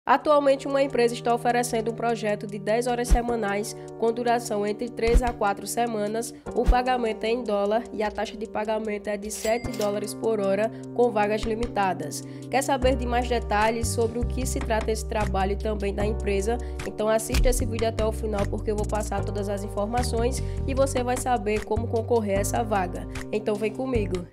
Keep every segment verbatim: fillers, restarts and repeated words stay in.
Atualmente, uma empresa está oferecendo um projeto de dez horas semanais com duração entre três a quatro semanas. O pagamento é em dólar e a taxa de pagamento é de sete dólares por hora, com vagas limitadas. Quer saber de mais detalhes sobre o que se trata esse trabalho e também da empresa? Então assista esse vídeo até o final, porque eu vou passar todas as informações e você vai saber como concorrer a essa vaga. Então vem comigo!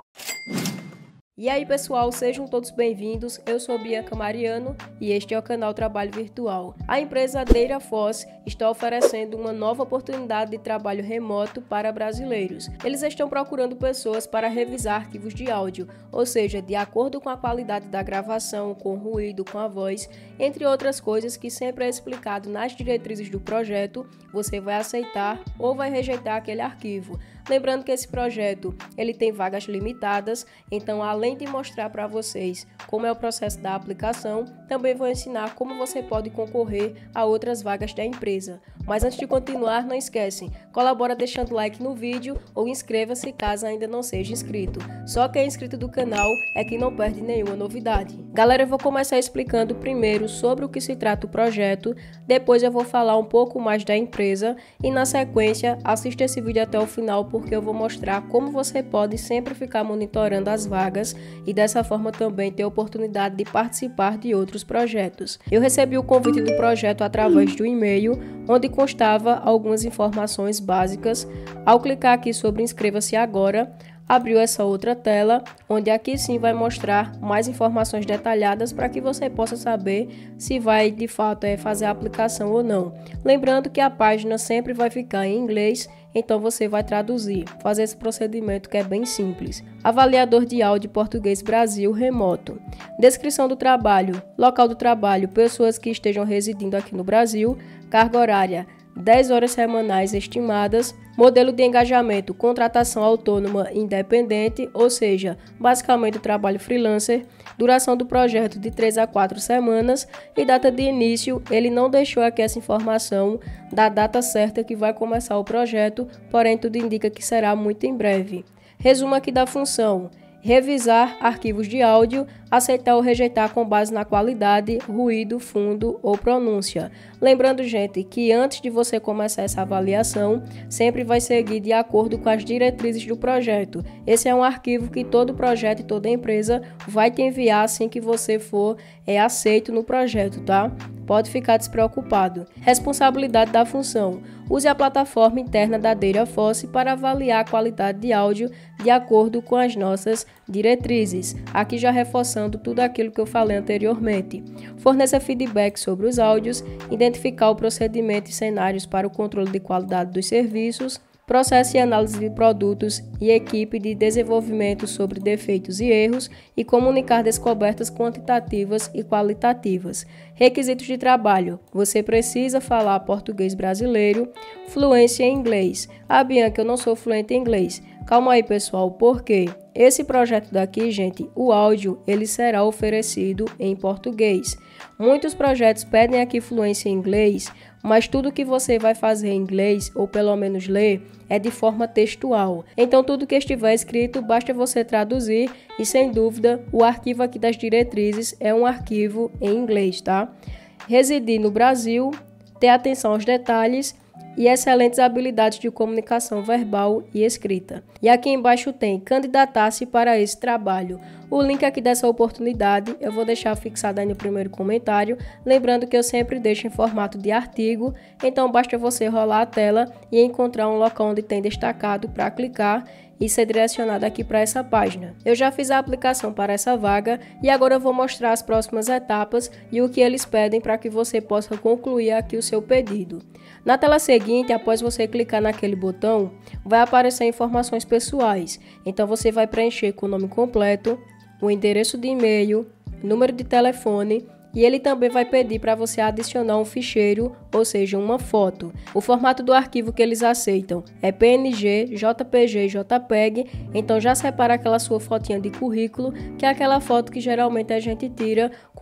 E aí pessoal, sejam todos bem-vindos, eu sou Bianca Mariano e este é o canal Trabalho Virtual. A empresa Dataforce está oferecendo uma nova oportunidade de trabalho remoto para brasileiros. Eles estão procurando pessoas para revisar arquivos de áudio, ou seja, de acordo com a qualidade da gravação, com ruído, com a voz, entre outras coisas que sempre é explicado nas diretrizes do projeto. Você vai aceitar ou vai rejeitar aquele arquivo. Lembrando que esse projeto ele tem vagas limitadas, então além de mostrar para vocês como é o processo da aplicação, também vou ensinar como você pode concorrer a outras vagas da empresa. Mas antes de continuar, não esquecem, colabora deixando like no vídeo ou inscreva-se caso ainda não seja inscrito. Só quem é inscrito do canal é que não perde nenhuma novidade. Galera, eu vou começar explicando primeiro sobre o que se trata o projeto, depois eu vou falar um pouco mais da empresa e na sequência assista esse vídeo até o final, porque eu vou mostrar como você pode sempre ficar monitorando as vagas e dessa forma também ter a oportunidade de participar de outros projetos. Eu recebi o convite do projeto através do e-mail, onde constava algumas informações básicas. Ao clicar aqui sobre inscreva-se agora, abriu essa outra tela, onde aqui sim vai mostrar mais informações detalhadas para que você possa saber se vai de fato é, fazer a aplicação ou não. Lembrando que a página sempre vai ficar em inglês, então você vai traduzir, fazer esse procedimento que é bem simples. Avaliador de áudio português Brasil remoto. Descrição do trabalho, local do trabalho, pessoas que estejam residindo aqui no Brasil, carga horária, dez horas semanais estimadas, modelo de engajamento, contratação autônoma independente, ou seja, basicamente o trabalho freelancer, duração do projeto de três a quatro semanas e data de início. Ele não deixou aqui essa informação da data certa que vai começar o projeto, porém tudo indica que será muito em breve. Resumo aqui da função: revisar arquivos de áudio, aceitar ou rejeitar com base na qualidade, ruído, fundo ou pronúncia. Lembrando, gente, que antes de você começar essa avaliação, sempre vai seguir de acordo com as diretrizes do projeto. Esse é um arquivo que todo projeto e toda empresa vai te enviar assim que você for é, aceito no projeto, tá? Pode ficar despreocupado. Responsabilidade da função: use a plataforma interna da Dataforce para avaliar a qualidade de áudio de acordo com as nossas diretrizes. Aqui já reforçando tudo aquilo que eu falei anteriormente. Forneça feedback sobre os áudios, identificar o procedimento e cenários para o controle de qualidade dos serviços, processo e análise de produtos e equipe de desenvolvimento sobre defeitos e erros e comunicar descobertas quantitativas e qualitativas. Requisitos de trabalho: você precisa falar português brasileiro, fluência em inglês. Ah, Bianca, eu não sou fluente em inglês. Calma aí, pessoal, por quê? Esse projeto daqui, gente, o áudio, ele será oferecido em português. Muitos projetos pedem aqui fluência em inglês, mas tudo que você vai fazer em inglês, ou pelo menos ler, é de forma textual. Então, tudo que estiver escrito, basta você traduzir e, sem dúvida, o arquivo aqui das diretrizes é um arquivo em inglês, tá? Residir no Brasil, ter atenção aos detalhes e excelentes habilidades de comunicação verbal e escrita. E aqui embaixo tem candidatar-se para esse trabalho. O link aqui dessa oportunidade eu vou deixar fixado aí no primeiro comentário, lembrando que eu sempre deixo em formato de artigo, então basta você rolar a tela e encontrar um local onde tem destacado para clicar e ser direcionado aqui para essa página. Eu já fiz a aplicação para essa vaga e agora eu vou mostrar as próximas etapas e o que eles pedem para que você possa concluir aqui o seu pedido. Na tela seguinte, após você clicar naquele botão, vai aparecer informações pessoais. Então você vai preencher com o nome completo, o endereço de e-mail, número de telefone, e ele também vai pedir para você adicionar um ficheiro, ou seja, uma foto. O formato do arquivo que eles aceitam é P N G, J P G e JPEG, então já separa aquela sua fotinha de currículo, que é aquela foto que geralmente a gente tira com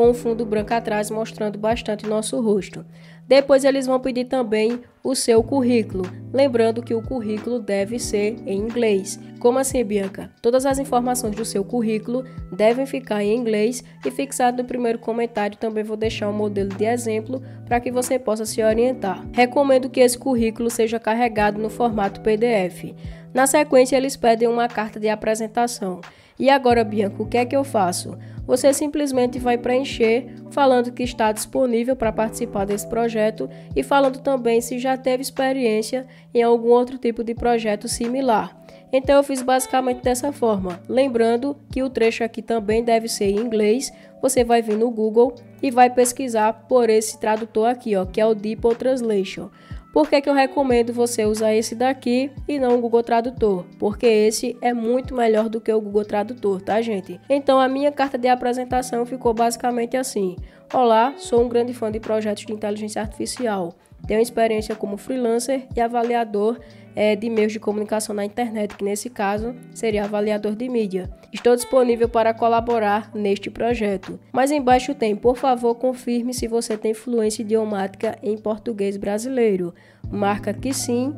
com o fundo branco atrás mostrando bastante nosso rosto. Depois eles vão pedir também o seu currículo, lembrando que o currículo deve ser em inglês. Como assim, Bianca? Todas as informações do seu currículo devem ficar em inglês e fixado no primeiro comentário também vou deixar um modelo de exemplo para que você possa se orientar. Recomendo que esse currículo seja carregado no formato P D F. Na sequência, eles pedem uma carta de apresentação. E agora, Bianca, o que é que eu faço? Você simplesmente vai preencher falando que está disponível para participar desse projeto e falando também se já teve experiência em algum outro tipo de projeto similar. Então eu fiz basicamente dessa forma, lembrando que o trecho aqui também deve ser em inglês. Você vai vir no Google e vai pesquisar por esse tradutor aqui, ó, que é o DeepL Translation. Por que que eu recomendo você usar esse daqui e não o Google Tradutor? Porque esse é muito melhor do que o Google Tradutor, tá, gente? Então a minha carta de apresentação ficou basicamente assim. Olá, sou um grande fã de projetos de inteligência artificial. Tenho experiência como freelancer e avaliador é, de meios de comunicação na internet, que nesse caso seria avaliador de mídia. Estou disponível para colaborar neste projeto. Mas embaixo tem, por favor, confirme se você tem fluência idiomática em português brasileiro. Marca que sim.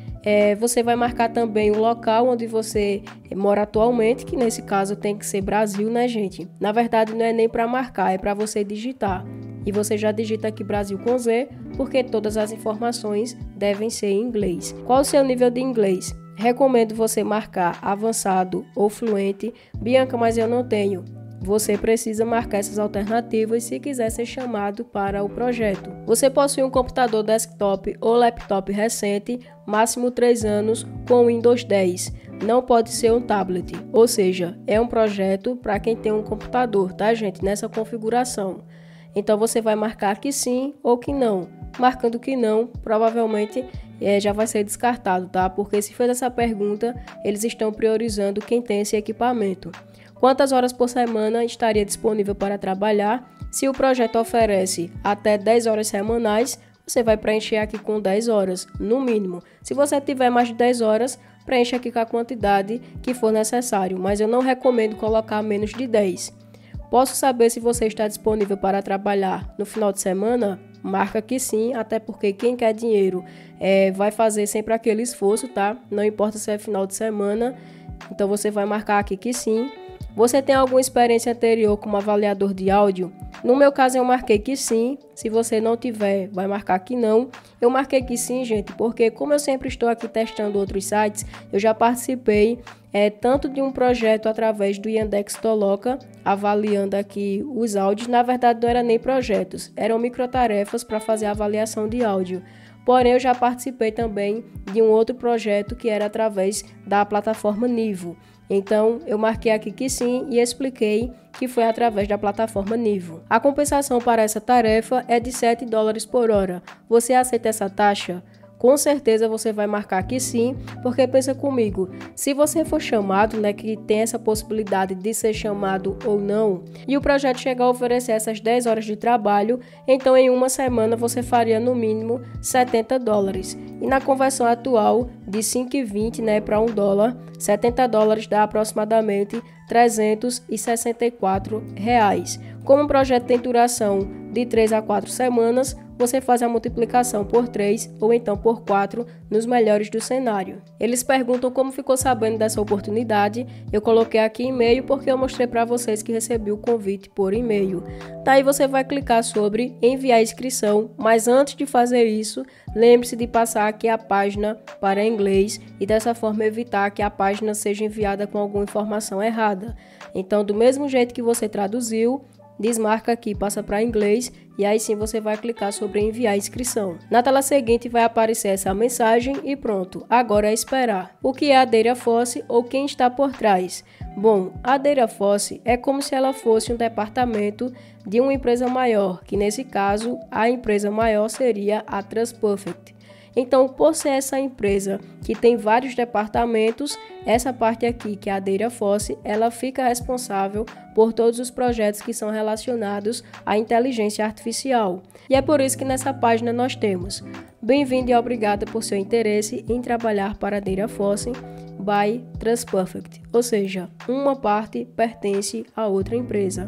É, você vai marcar também o local onde você mora atualmente, que nesse caso tem que ser Brasil, né, gente? Na verdade, não é nem para marcar, é para você digitar. E você já digita aqui Brasil com Z, porque todas as informações devem ser em inglês. Qual o seu nível de inglês? Recomendo você marcar avançado ou fluente. Bianca, mas eu não tenho. Você precisa marcar essas alternativas se quiser ser chamado para o projeto. Você possui um computador desktop ou laptop recente, máximo três anos, com Windows dez. Não pode ser um tablet, ou seja, é um projeto para quem tem um computador, tá, gente? Nessa configuração. Então você vai marcar que sim ou que não. Marcando que não, provavelmente é, já vai ser descartado, tá? Porque se fez essa pergunta, eles estão priorizando quem tem esse equipamento. Quantas horas por semana estaria disponível para trabalhar? Se o projeto oferece até dez horas semanais, você vai preencher aqui com dez horas, no mínimo. Se você tiver mais de dez horas, preencha aqui com a quantidade que for necessário, mas eu não recomendo colocar menos de dez. Posso saber se você está disponível para trabalhar no final de semana? Marca que sim, até porque quem quer dinheiro é, vai fazer sempre aquele esforço, tá? Não importa se é final de semana, então você vai marcar aqui que sim. Você tem alguma experiência anterior como avaliador de áudio? No meu caso eu marquei que sim, se você não tiver, vai marcar que não. Eu marquei que sim, gente, porque como eu sempre estou aqui testando outros sites, eu já participei é, tanto de um projeto através do Yandex Toloka, avaliando aqui os áudios. Na verdade não eram nem projetos, eram microtarefas para fazer a avaliação de áudio. Porém, eu já participei também de um outro projeto que era através da plataforma Nivo. Então, eu marquei aqui que sim e expliquei que foi através da plataforma Nivo. A compensação para essa tarefa é de sete dólares por hora. Você aceita essa taxa? Com certeza você vai marcar que sim, porque pensa comigo, se você for chamado, né, que tem essa possibilidade de ser chamado ou não, e o projeto chegar a oferecer essas dez horas de trabalho, então em uma semana você faria no mínimo setenta dólares. E na conversão atual de cinco e vinte, né, para um dólar, setenta dólares dá aproximadamente trezentos e sessenta e quatro reais. Como o projeto tem duração de três a quatro semanas, você faz a multiplicação por três ou então por quatro nos melhores do cenário. Eles perguntam como ficou sabendo dessa oportunidade. Eu coloquei aqui e-mail porque eu mostrei para vocês que recebi o convite por e-mail. Daí você vai clicar sobre enviar inscrição, mas antes de fazer isso, lembre-se de passar aqui a página para inglês e dessa forma evitar que a página seja enviada com alguma informação errada. Então, do mesmo jeito que você traduziu, desmarca aqui, passa para inglês e aí sim você vai clicar sobre enviar inscrição. Na tela seguinte vai aparecer essa mensagem e pronto, agora é esperar. O que é a Dataforce ou quem está por trás? Bom, a Dataforce é como se ela fosse um departamento de uma empresa maior, que nesse caso a empresa maior seria a TransPerfect. Então, por ser essa empresa que tem vários departamentos, essa parte aqui, que é a Dataforce, ela fica responsável por todos os projetos que são relacionados à inteligência artificial. E é por isso que nessa página nós temos: bem-vindo e obrigada por seu interesse em trabalhar para a Dataforce by TransPerfect, ou seja, uma parte pertence a outra empresa.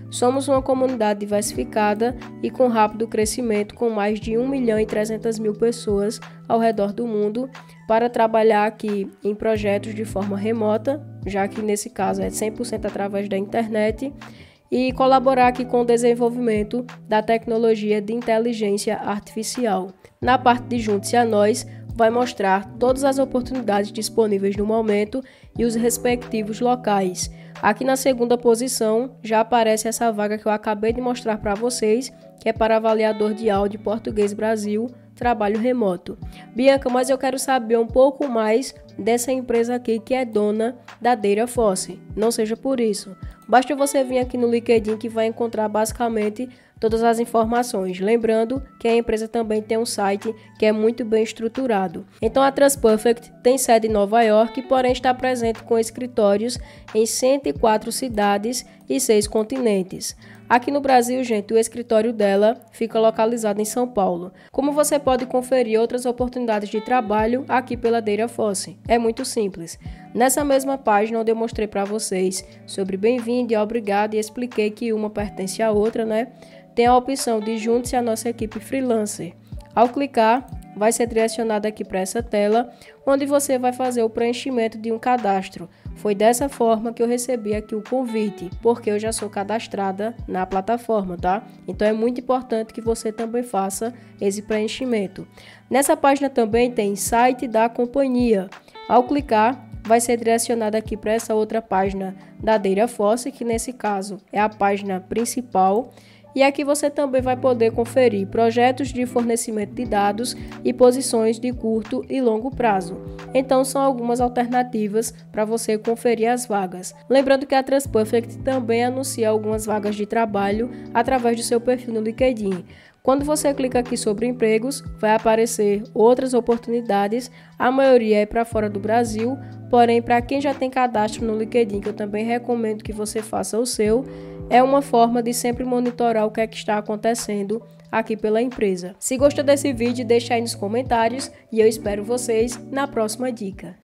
Somos uma comunidade diversificada e com rápido crescimento, com mais de um milhão e trezentas mil pessoas ao redor do mundo, para trabalhar aqui em projetos de forma remota, já que nesse caso é cem por cento através da internet, e colaborar aqui com o desenvolvimento da tecnologia de inteligência artificial. Na parte de Junte-se a Nós, vai mostrar todas as oportunidades disponíveis no momento e os respectivos locais. Aqui na segunda posição já aparece essa vaga que eu acabei de mostrar para vocês, que é para avaliador de áudio Português Brasil, trabalho remoto. Bianca, mas eu quero saber um pouco mais dessa empresa aqui que é dona da Dataforce. Não seja por isso. Basta você vir aqui no LinkedIn que vai encontrar basicamente todas as informações. Lembrando que a empresa também tem um site que é muito bem estruturado. Então a TransPerfect tem sede em Nova York, porém está presente com escritórios em cento e quatro cidades e seis continentes. Aqui no Brasil, gente, o escritório dela fica localizado em São Paulo. Como você pode conferir outras oportunidades de trabalho aqui pela Dataforce? É muito simples. Nessa mesma página onde eu mostrei para vocês sobre bem-vindo e obrigado e expliquei que uma pertence à outra, né? Tem a opção de junte-se à nossa equipe freelancer. Ao clicar, vai ser direcionado aqui para essa tela, onde você vai fazer o preenchimento de um cadastro. Foi dessa forma que eu recebi aqui o convite, porque eu já sou cadastrada na plataforma, tá? Então é muito importante que você também faça esse preenchimento. Nessa página também tem site da companhia. Ao clicar, vai ser direcionado aqui para essa outra página da Dataforce, que nesse caso é a página principal. E aqui você também vai poder conferir projetos de fornecimento de dados e posições de curto e longo prazo. Então são algumas alternativas para você conferir as vagas. Lembrando que a TransPerfect também anuncia algumas vagas de trabalho através do seu perfil no LinkedIn. Quando você clica aqui sobre empregos, vai aparecer outras oportunidades, a maioria é para fora do Brasil, porém para quem já tem cadastro no LinkedIn, que eu também recomendo que você faça o seu, é uma forma de sempre monitorar o que é que está acontecendo aqui pela empresa. Se gostou desse vídeo, deixa aí nos comentários e eu espero vocês na próxima dica.